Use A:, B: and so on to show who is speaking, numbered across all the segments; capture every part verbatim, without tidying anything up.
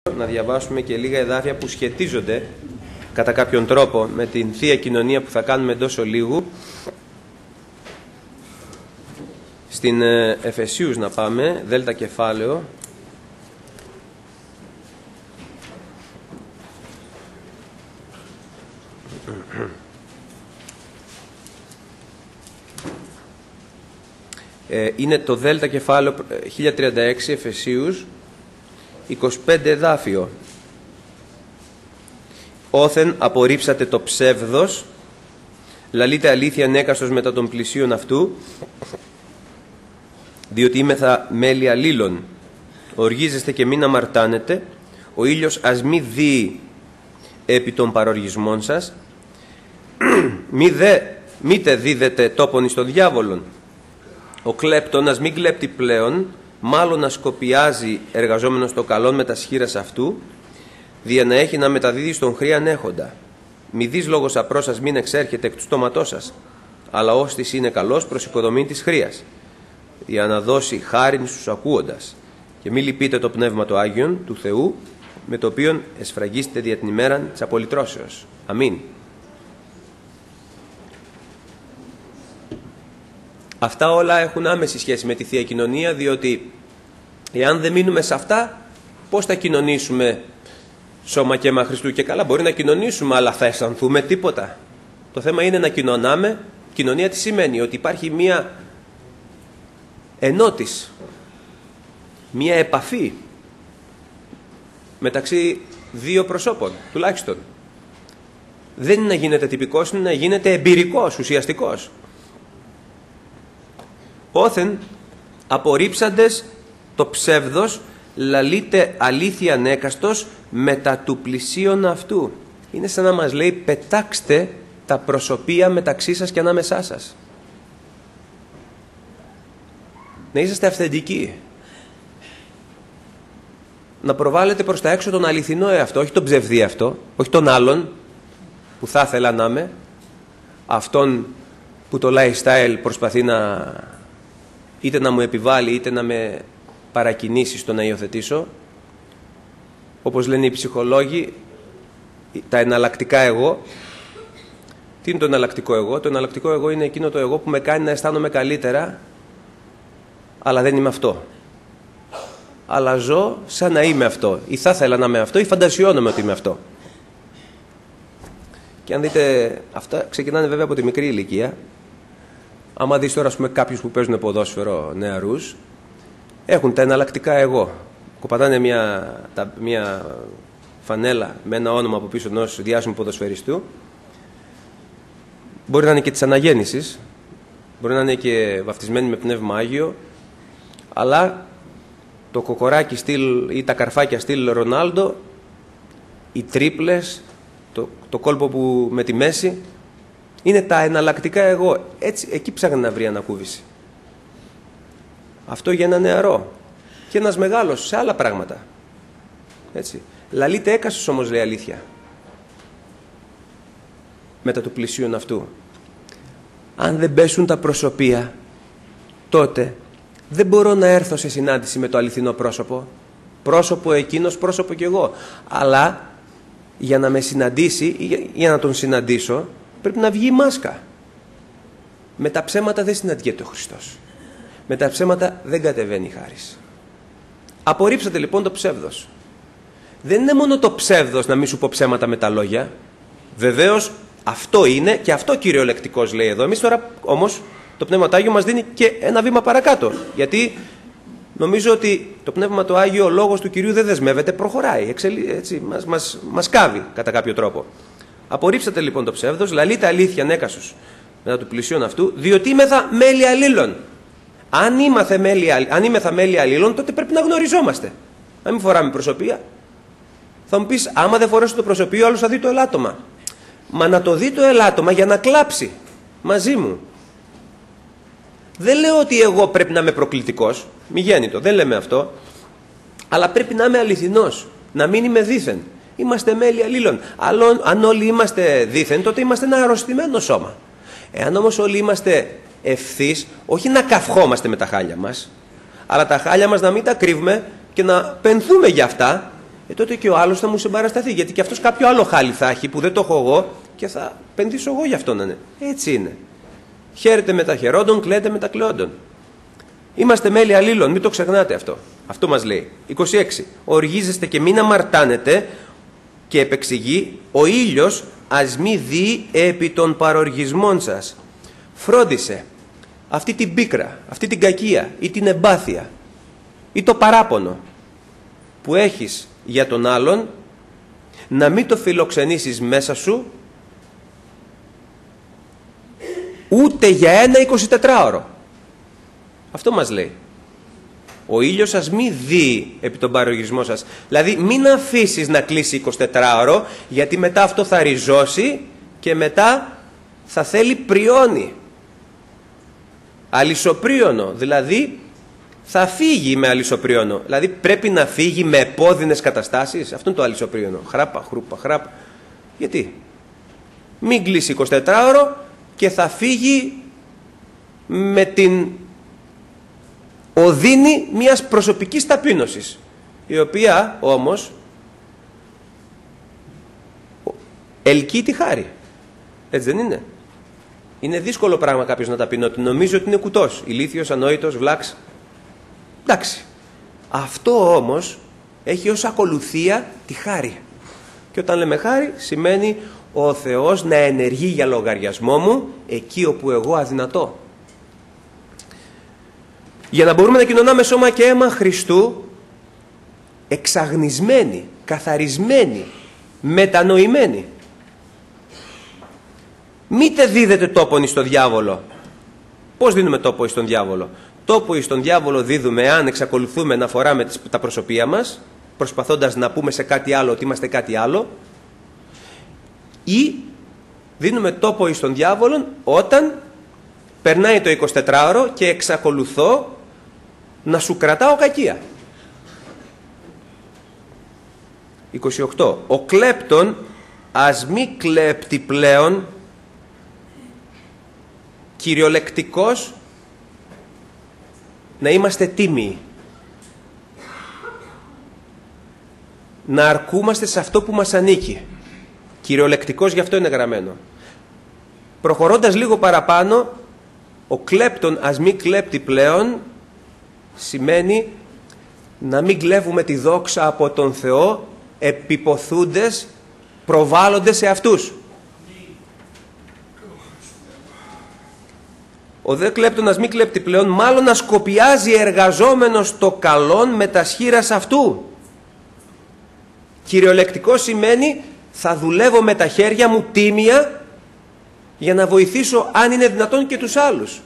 A: να διαβάσουμε και λίγα εδάφια που σχετίζονται κατά κάποιον τρόπο με την Θεία Κοινωνία που θα κάνουμε εντός ολίγου. Στην Εφεσίους να πάμε, δέλτα κεφάλαιο. Είναι το δέλτα κεφάλαιο χίλια τριάντα έξι Εφεσίους, είκοσι πέντε εδάφιο. Όθεν απορρίψατε το ψεύδος, λαλείτε αλήθεια νέκαστος μετά των πλησίων αυτού, διότι είμεθα μέλη αλλήλων. Οργίζεστε και μην αμαρτάνετε, ο ήλιος ας μη δει επί των παροργισμών σας, μη δε, μήτε δίδετε τόπον εις τον διάβολον. Ο κλέπτον ας μην κλέπτει πλέον, μάλλον να σκοπιάζει εργαζόμενος το καλόν με τα σχήρας αυτού, δια να έχει να μεταδίδει στον χρήαν έχοντα. Μη δεις λόγος απρός σας μην εξέρχεται εκ του στόματός σας, αλλά ώστις είναι καλός προς οικοδομή της χρείας, για να δώσει χάριν στους ακούοντας. Και μη λυπείτε το Πνεύμα το Άγιον του Θεού, με το οποίον εσφραγίσετε δια την ημέραν της απολυτρώσεως. Αμήν. Αυτά όλα έχουν άμεση σχέση με τη Θεία Κοινωνία, διότι εάν δεν μείνουμε σε αυτά, πώς θα κοινωνήσουμε σώμα και αίμα Χριστού? Και καλά, μπορεί να κοινωνήσουμε, αλλά θα αισθανθούμε τίποτα? Το θέμα είναι να κοινωνάμε. Κοινωνία τι σημαίνει? Ότι υπάρχει μία ενότηση, μία επαφή μεταξύ δύο προσώπων τουλάχιστον. Δεν είναι να γίνεται τυπικός, είναι να γίνεται εμπειρικός, ουσιαστικός. Όθεν απορρίψαντες το ψεύδος, λαλείτε αλήθεια ανέκαστος μετά του πλησίον αυτού. Είναι σαν να μας λέει, πετάξτε τα προσωπία μεταξύ σας και ανάμεσά σας. Να είσαστε αυθεντικοί. Να προβάλλετε προς τα έξω τον αληθινό εαυτό, όχι τον ψευδή αυτό, όχι τον άλλον που θα ήθελα να είμαι, αυτόν που το lifestyle προσπαθεί να είτε να μου επιβάλλει είτε να με παρακινήσει στο να υιοθετήσω. Όπως λένε οι ψυχολόγοι, τα εναλλακτικά εγώ. Τι είναι το εναλλακτικό εγώ? Το εναλλακτικό εγώ είναι εκείνο το εγώ που με κάνει να αισθάνομαι καλύτερα, αλλά δεν είμαι αυτό. Αλλά ζω σαν να είμαι αυτό, ή θα ήθελα να είμαι αυτό, ή φαντασιώνομαι ότι είμαι αυτό. Και αν δείτε, αυτά ξεκινάνε βέβαια από τη μικρή ηλικία. Άμα δεις τώρα, ας πούμε, κάποιους που παίζουν ποδόσφαιρο, νεαρούς, έχουν τα εναλλακτικά εγώ. Κοπατάνε μια, τα, μια φανέλα με ένα όνομα από πίσω ενός διάσημου ποδοσφαιριστού. Μπορεί να είναι και της αναγέννησης, μπορεί να είναι και βαφτισμένοι με Πνεύμα Άγιο, αλλά το κοκοράκι στυλ ή τα καρφάκια στυλ Ρονάλντο, οι τρίπλες, το, το κόλπο που με τη μέση, είναι τα εναλλακτικά εγώ. Έτσι, εκεί ψάχνει να βρει ανακούβηση. Αυτό για ένα νεαρό. Και ένας μεγάλος σε άλλα πράγματα. Έτσι. Λαλείτε έκαστος όμως, λέει, αλήθεια. Μετά του πλησίον αυτού. Αν δεν πέσουν τα προσωπία, τότε δεν μπορώ να έρθω σε συνάντηση με το αληθινό πρόσωπο. Πρόσωπο εκείνος, πρόσωπο κι εγώ. Αλλά για να με συναντήσει ή για να τον συναντήσω, πρέπει να βγει η μάσκα. Με τα ψέματα δεν συναντιέται ο Χριστός. Με τα ψέματα δεν κατεβαίνει η χάρις. Απορρίψατε λοιπόν το ψεύδος. Δεν είναι μόνο το ψεύδος να μην σου πω ψέματα με τα λόγια. Βεβαίως αυτό είναι και αυτό κυριολεκτικός λέει εδώ. Εμείς τώρα όμως το Πνεύμα το Άγιο μας δίνει και ένα βήμα παρακάτω. Γιατί νομίζω ότι το Πνεύμα το Άγιο, ο λόγος του Κυρίου δεν δεσμεύεται, προχωράει. Εξελί, έτσι, μας, μας, μας κάβει κατά κάποιο τρόπο. Απορρίψατε λοιπόν το ψεύδος, λαλείτε αλήθεια νέκασος μετά του πλησίον αυτού, διότι είμεθα μέλη αλλήλων. Αν, μέλη, αν είμεθα μέλη αλλήλων, τότε πρέπει να γνωριζόμαστε. Να μην φοράμε προσωπία. Θα μου πεις, άμα δεν φορέσω το προσωπείο, άλλος θα δει το ελάττωμα. Μα να το δει το ελάττωμα για να κλάψει μαζί μου. Δεν λέω ότι εγώ πρέπει να είμαι προκλητικός, μη γέννητο, δεν λέμε αυτό. Αλλά πρέπει να είμαι αληθινός, να μην είμαι δήθεν. Είμαστε μέλη αλλήλων. Αν όλοι είμαστε δήθεν, τότε είμαστε ένα αρρωστημένο σώμα. Εάν όμως όλοι είμαστε ευθύς, όχι να καυχόμαστε με τα χάλια μας, αλλά τα χάλια μας να μην τα κρύβουμε και να πενθούμε για αυτά, ε, τότε και ο άλλος θα μου συμπαρασταθεί. Γιατί και αυτός κάποιο άλλο χάλι θα έχει που δεν το έχω εγώ και θα επενδύσω εγώ γι' αυτό να είναι. Έτσι είναι. Χαίρετε με τα χαιρόντων, κλαίτε με τα κλαιόντων. Είμαστε μέλη αλλήλων, μην το ξεχνάτε αυτό. Αυτό μας λέει. είκοσι έξι. Οργίζεστε και μην αμαρτάνετε, και επεξηγεί, ο ήλιος ας μη δει επί των παροργισμών σας. Φρόντισε αυτή την πίκρα, αυτή την κακία ή την εμπάθεια ή το παράπονο που έχεις για τον άλλον, να μην το φιλοξενήσεις μέσα σου ούτε για ένα εικοσιτετράωρο. Αυτό μας λέει. Ο ήλιος σας μη δει επί τον παροργισμό σας. Δηλαδή μην αφήσεις να κλείσει εικοσιτετράωρο, γιατί μετά αυτό θα ριζώσει και μετά θα θέλει πριόνι. Αλυσοπρίωνο, δηλαδή θα φύγει με αλυσοπρίωνο. Δηλαδή πρέπει να φύγει με επώδυνες καταστάσεις. Αυτό είναι το αλυσοπρίωνο. Χράπα, χρούπα, χράπα. Γιατί? Μην κλείσει εικοσιτετράωρο και θα φύγει με την οδύνη μιας προσωπικής ταπείνωσης, η οποία όμως ελκύει τη χάρη. Έτσι δεν είναι? Είναι δύσκολο πράγμα κάποιος να ταπεινώται. Νομίζω ότι είναι κουτός, ηλίθιος, ανόητος, βλάξ. Εντάξει. Αυτό όμως έχει ως ακολουθία τη χάρη. Και όταν λέμε χάρη, σημαίνει ο Θεός να ενεργεί για λογαριασμό μου εκεί όπου εγώ αδυνατώ. Για να μπορούμε να κοινωνάμε σώμα και αίμα Χριστού, εξαγνισμένοι, καθαρισμένοι, μετανοημένοι. Μήτε δίδετε τόπον εις τον διάβολο. Πώς δίνουμε τόπο εις τον διάβολο? Τόπο εις τον διάβολο δίδουμε αν εξακολουθούμε να φοράμε τα προσωπία μας, προσπαθώντας να πούμε σε κάτι άλλο ότι είμαστε κάτι άλλο, ή δίνουμε τόπο εις τον διάβολο όταν περνάει το εικοσιτετράωρο και εξακολουθώ να σου κρατάω κακία. είκοσι οκτώ. Ο κλέπτον ας μη κλέπτει πλέον, κυριολεκτικός, να είμαστε τίμιοι. Να αρκούμαστε σε αυτό που μας ανήκει. Κυριολεκτικός, γι' αυτό είναι γραμμένο. Προχωρώντας λίγο παραπάνω, ο κλέπτον ας μη κλέπτει πλέον σημαίνει να μην κλέβουμε τη δόξα από τον Θεό επιποθούντες, προβάλλοντες σε αυτούς. Ο δε κλέπτονας μη κλέπτει πλέον, μάλλον να σκοπιάζει εργαζόμενος το καλόν με τα σχήρας αυτού. Κυριολεκτικό σημαίνει θα δουλεύω με τα χέρια μου τίμια για να βοηθήσω αν είναι δυνατόν και τους άλλους.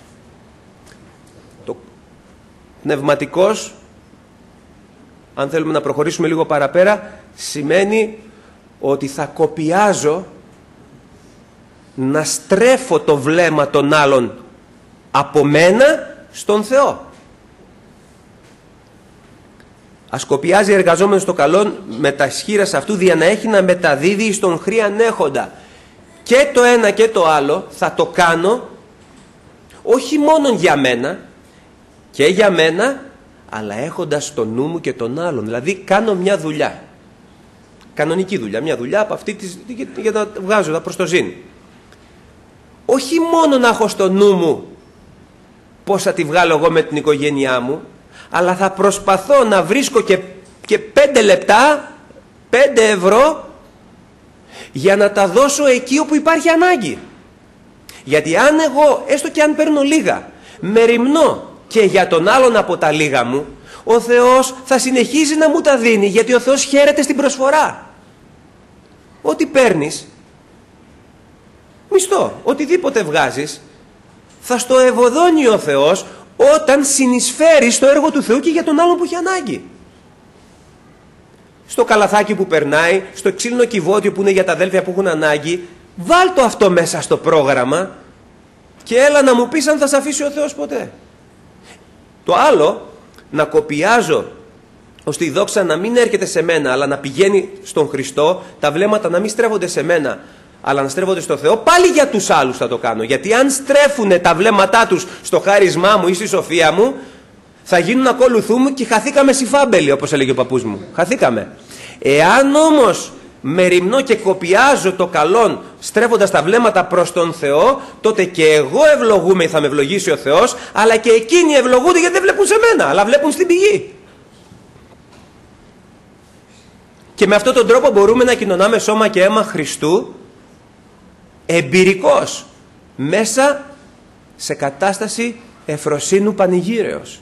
A: Το πνευματικός, αν θέλουμε να προχωρήσουμε λίγο παραπέρα, σημαίνει ότι θα κοπιάζω να στρέφω το βλέμμα των άλλων από μένα στον Θεό. Ας κοπιάζει εργαζόμενος το καλόν με τα σχήρας αυτού, δια να έχει να μεταδίδει στον χρήαν έχοντα. Και το ένα και το άλλο θα το κάνω όχι μόνο για μένα, και για μένα, αλλά έχοντας στο νου μου και τον άλλον. Δηλαδή κάνω μια δουλειά, κανονική δουλειά, μια δουλειά από αυτή της, για να βγάζω τα προς το ζήν. Όχι μόνο να έχω στο νου μου πώς θα τη βγάλω εγώ με την οικογένειά μου, αλλά θα προσπαθώ να βρίσκω και, και πέντε λεπτά, πέντε ευρώ για να τα δώσω εκεί όπου υπάρχει ανάγκη. Γιατί αν εγώ, έστω και αν παίρνω λίγα, μεριμνώ και για τον άλλον από τα λίγα μου, ο Θεός θα συνεχίζει να μου τα δίνει, γιατί ο Θεός χαίρεται στην προσφορά. Ό,τι παίρνεις, μισθό, οτιδήποτε βγάζεις, θα στο ευωδώνει ο Θεός όταν συνεισφέρεις στο έργο του Θεού και για τον άλλον που έχει ανάγκη. Στο καλαθάκι που περνάει, στο ξύλινο κυβότιο που είναι για τα αδέλφια που έχουν ανάγκη, βάλ το αυτό μέσα στο πρόγραμμα και έλα να μου πεις αν θα σε αφήσει ο Θεός ποτέ. Το άλλο, να κοπιάζω ώστε η δόξα να μην έρχεται σε μένα αλλά να πηγαίνει στον Χριστό, τα βλέμματα να μην στρέφονται σε μένα αλλά να στρέφονται στο Θεό, πάλι για τους άλλους θα το κάνω. Γιατί αν στρέφουν τα βλέμματά τους στο χάρισμά μου ή στη σοφία μου, θα γίνουν ακολουθού μου και χαθήκαμε συφάμπελοι, όπως έλεγε ο παππούς μου. Χαθήκαμε. Εάν όμως μεριμνώ και κοπιάζω το καλόν, στρέφοντας τα βλέμματα προς τον Θεό, τότε και εγώ ευλογούμαι ή θα με ευλογήσει ο Θεός, αλλά και εκείνοι ευλογούνται γιατί δεν βλέπουν σε μένα, αλλά βλέπουν στην πηγή. Και με αυτόν τον τρόπο μπορούμε να κοινωνάμε σώμα και αίμα Χριστού εμπειρικώς, μέσα σε κατάσταση εφροσύνου πανηγύρεως.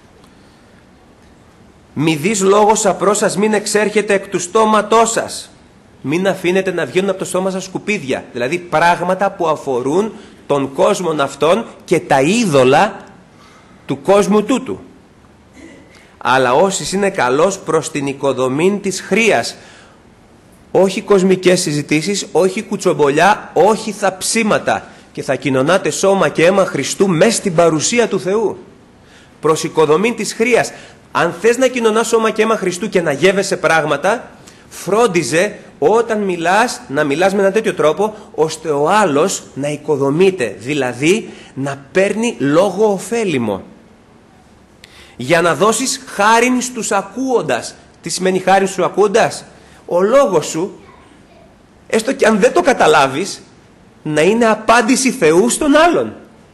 A: Μη δεις λόγος απρός σας μην εξέρχεται εκ του στόματός σας. Μην αφήνετε να βγαίνουν από το στόμα σας σκουπίδια, δηλαδή πράγματα που αφορούν τον κόσμο αυτόν και τα είδωλα του κόσμου τούτου. Αλλά όσοι είναι καλός προς την οικοδομή της χρείας, όχι κοσμικές συζητήσεις, όχι κουτσομπολιά, όχι θαψίματα, και θα κοινωνάτε σώμα και αίμα Χριστού μέσα στην παρουσία του Θεού. Προς οικοδομή της χρείας. Αν θες να κοινωνάς σώμα και αίμα Χριστού και να γεύεσαι πράγματα, φρόντιζε όταν μιλάς να μιλάς με έναν τέτοιο τρόπο ώστε ο άλλος να οικοδομείται, δηλαδή να παίρνει λόγο ωφέλιμο. Για να δώσεις χάριν στους ακούοντας. Τι σημαίνει χάριν στους ακούοντας? Ο λόγος σου, έστω και αν δεν το καταλάβεις, να είναι απάντηση Θεού στον άλλον.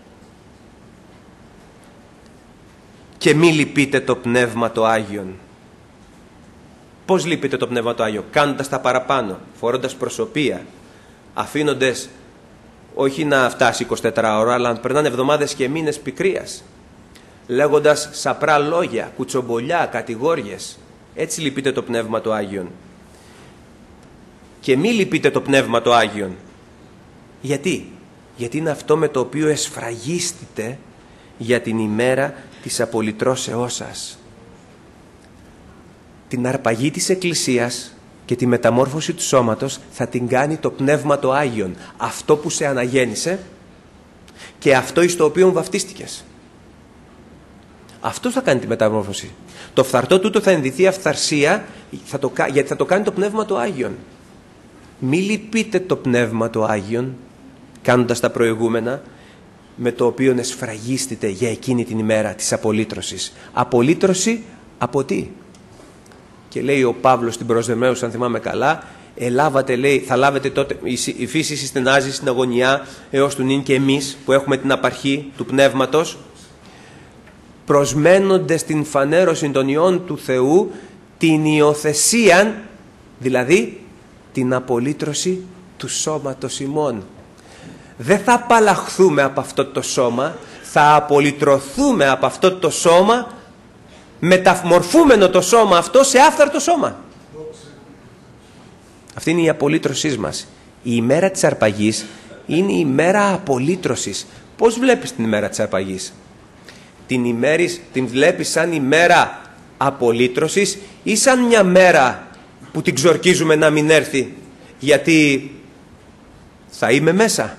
A: Και μη λυπείτε το Πνεύμα το Άγιον. Πώς λυπείτε το Πνεύμα το Άγιο? Κάνοντας τα παραπάνω, φορώντας προσωπία, αφήνοντες όχι να φτάσει εικοσιτέσσερις ώρα, αλλά να περνάνε εβδομάδες και μήνες πικρίας, λέγοντας σαπρά λόγια, κουτσομπολιά, κατηγόριες. Έτσι λυπείτε το Πνεύμα το Άγιον. Και μη λυπείτε το Πνεύμα το Άγιον. Γιατί? Γιατί είναι αυτό με το οποίο εσφραγίστητε για την ημέρα της απολυτρώσεώς σας. Την αρπαγή της Εκκλησίας και τη μεταμόρφωση του σώματος θα την κάνει το Πνεύμα το Άγιον. Αυτό που σε αναγέννησε και αυτό εις το οποίο βαφτίστηκες. Αυτό θα κάνει τη μεταμόρφωση. Το φθαρτό τούτο θα ενδυθεί αυθαρσία, θα το, γιατί θα το κάνει το Πνεύμα το Άγιον. Μη λυπείτε το Πνεύμα το Άγιον, κάνοντας τα προηγούμενα, με το οποίο εσφραγίστητε για εκείνη την ημέρα της απολύτρωσης. Απολύτρωση από τι? Και λέει ο Παύλος στην προς Δεμαίους, αν θυμάμαι καλά, ελάβατε, λέει, θα λάβετε τότε, η φύση συστενάζει στην αγωνιά έως του νυν και εμείς που έχουμε την απαρχή του Πνεύματος, προσμένοντες την φανέρωση των ιών του Θεού, την υιοθεσίαν, δηλαδή την απολύτρωση του σώματος ημών. Δεν θα απαλλαχθούμε από αυτό το σώμα, θα απολυτρωθούμε από αυτό το σώμα, μεταμορφούμενο το σώμα αυτό σε άφθαρτο σώμα. Αυτή είναι η απολύτρωσή μας. Η ημέρα της αρπαγής είναι η ημέρα απολύτρωσης. Πώς βλέπεις την ημέρα της αρπαγής? Την, ημέρης, την βλέπεις σαν ημέρα απολύτρωσης ή σαν μια μέρα που την ξορκίζουμε να μην έρθει γιατί θα είμαι μέσα?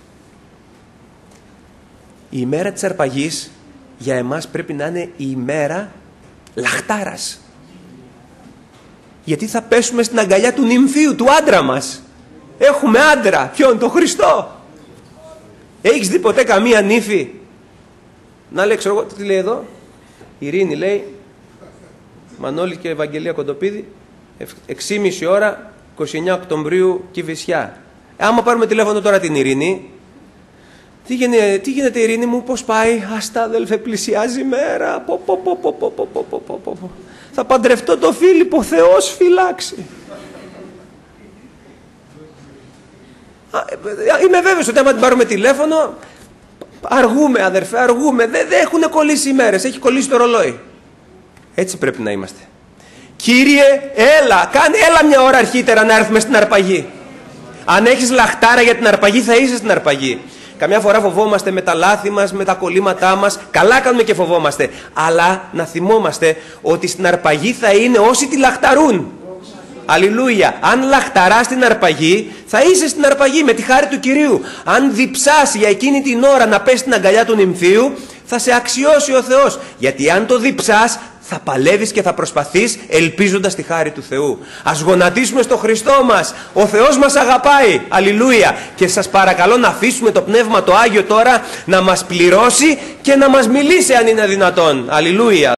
A: Η ημέρα της αρπαγής για εμάς πρέπει να είναι η ημέρα λαχτάρας. Γιατί θα πέσουμε στην αγκαλιά του νυμφίου, του άντρα μας. Έχουμε άντρα. Ποιον? τον Χριστό. Έχεις δει ποτέ καμία νύφη? Να λέει, ξέρω εγώ, τι λέει εδώ? Ειρήνη λέει, Μανώλη και Ευαγγελία Κοντοπίδη, έξι και μισή ώρα, είκοσι εννέα Οκτωβρίου, Κηφισιά. Άμα πάρουμε τηλέφωνο τώρα την Ειρήνη, τι γίνεται, τι γίνεται Ειρήνη μου, πώς πάει? Αστά αδελφέ, πλησιάζει η μέρα. Πο, πο, πο, πο, πο, πο, πο, πο, πο. Θα παντρευτώ το Φίλιππο, Θεός φυλάξει. Είμαι βέβαιος ότι άμα την πάρουμε τηλέφωνο, αργούμε αδερφέ, αργούμε. Δεν, δεν έχουν κολλήσει οι μέρες, έχει κολλήσει το ρολόι. Έτσι πρέπει να είμαστε. Κύριε, έλα, κάνε, έλα μια ώρα αρχίτερα να έρθουμε στην αρπαγή. Αν έχεις λαχτάρα για την αρπαγή, θα είσαι στην αρπαγή. Καμιά φορά φοβόμαστε με τα λάθη μας, με τα κολλήματά μας. Καλά κάνουμε και φοβόμαστε. Αλλά να θυμόμαστε ότι στην αρπαγή θα είναι όσοι τη λαχταρούν. Αλληλούια. Αν λαχταράς την αρπαγή, θα είσαι στην αρπαγή με τη χάρη του Κυρίου. Αν διψάσει για εκείνη την ώρα να πέσει στην αγκαλιά του νυμφίου, θα σε αξιώσει ο Θεός. Γιατί αν το διψάς, θα παλεύεις και θα προσπαθείς ελπίζοντας τη χάρη του Θεού. Ας γονατίσουμε στο Χριστό μας. Ο Θεός μας αγαπάει. Αλληλούια. Και σας παρακαλώ να αφήσουμε το Πνεύμα το Άγιο τώρα να μας πληρώσει και να μας μιλήσει αν είναι δυνατόν. Αλληλούια.